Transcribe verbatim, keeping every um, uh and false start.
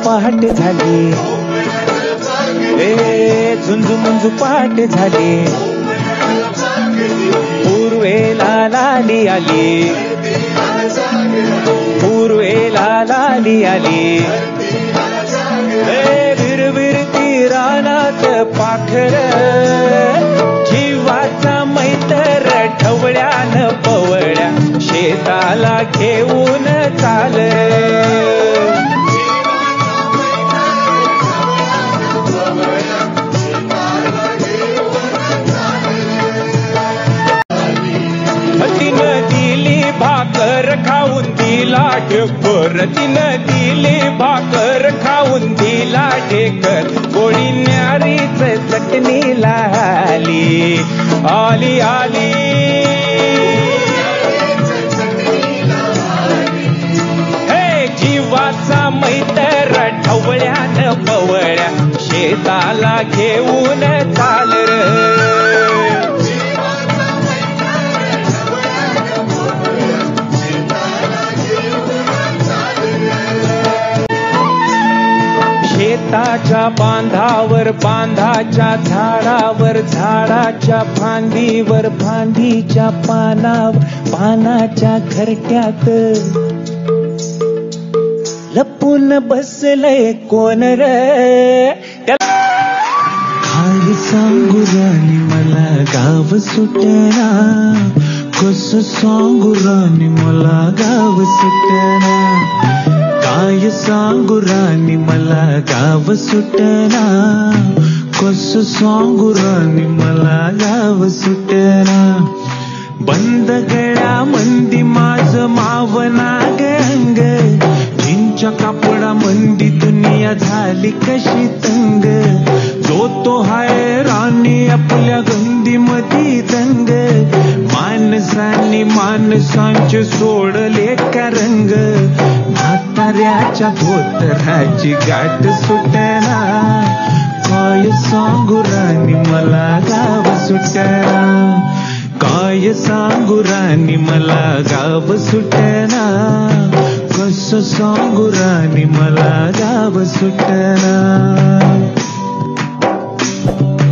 पहाट झाली, ए झुंजू मुंजू पहाट झाली, पूर्वेला लाली आली, पूर्वेला लाली आली, ए विरविरती रानात पाखर, जीवाचा मैत्र ढवळ्यान पवळ्या शेताला घेऊन चाल, तिनं दिली भाकर खाऊन दिला ढेकर, तिनं दिली भाकर खाऊन दिला ढेकर, गोळी न्यारीच चटणीला आली, आली आली, हे जीवाचा मैत्र ढवळ्यान पवळ्या शेताला घेऊन चाल र, शेताच्या बांधावर बांधाच्या झाडावर झाडाच्या फांदीवर फांदीच्या पानावर पानाच्या घरट्यात लपून बसलंय कोण रे, काय सांगू राणी मला गाव सुटना, कसं सांगू राणी मला गाव सुटना, काय सांगू राणी मला गाव सुटना, कसं सांगू राणी मला गाव सुटना, बंद गळ्या मंदी माझ मावना अंग, जिंच्या कापडा मंदी दुनिया झाली कशी तंग, जो तो हाय राणी आपल्या गंदी मधी दंग, माणसांनी माणसांचे सोडले का रंग, म्हाताऱ्याच्या धोतराची गाठ सुटना, काय सांगू राणी मला गाव सुटना, काय सांगू राणी मला गाव सुटना, कसं सांगू राणी मला गाव सुटना.